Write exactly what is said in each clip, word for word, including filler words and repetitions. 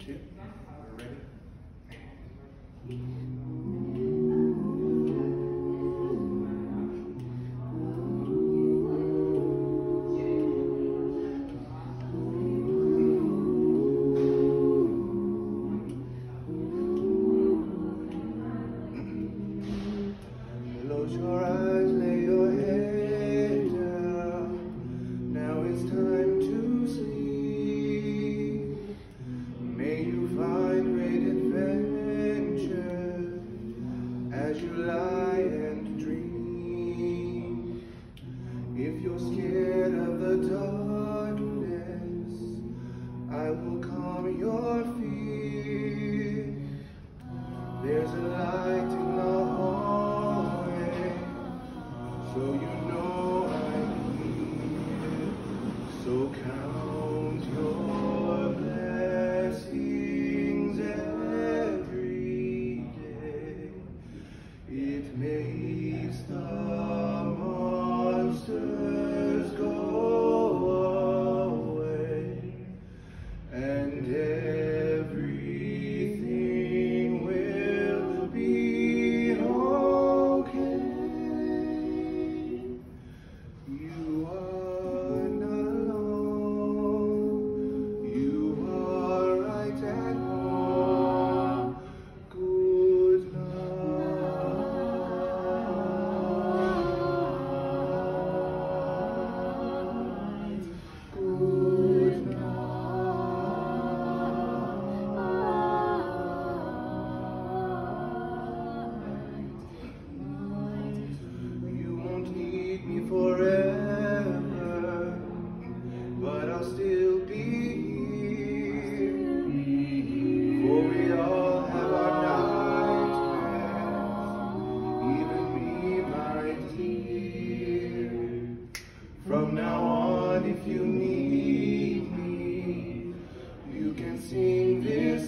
two, we're ready. Close your eyes, lay your head down. Now it's time to sleep. May you find great adventure as you lie and dream. If you're scared of the darkness, I will calm your fear. There's a light in the hallway, so you know I'm here. So count your blessings every day. It makes the monsters go away, and everything will be okay. You are not alone. You are right at home. Good night. Good night. You won't need me forever, but I'll still be here. For we all have our nightmares, even me, my dear. From now on, if you need me, you can sing this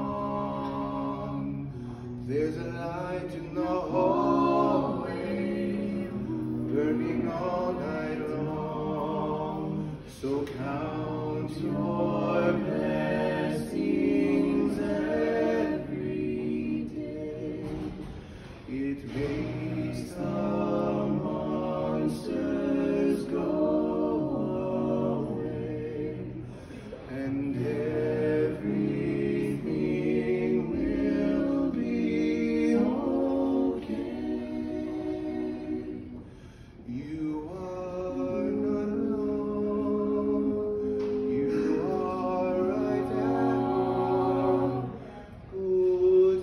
song. There's a light in the hallway, burning all night long. So count your blessings every day. It makes the monsters go away, and everything will be okay. You are not alone. You are right at home. Good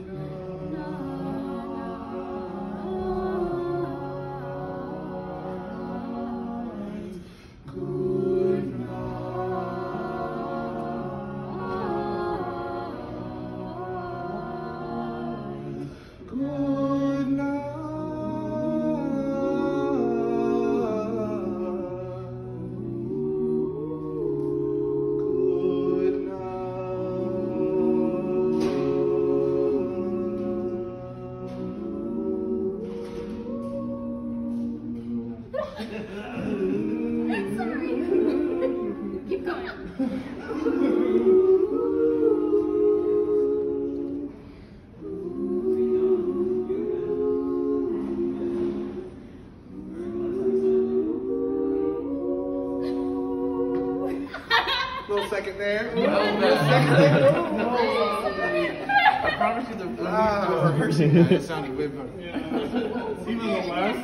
night. Good night. Good night. Sorry. Keep going. Little second there. No, Little second there. I promise you the, the Ah. rehearsing that, it sounded way better. Yeah. Even the last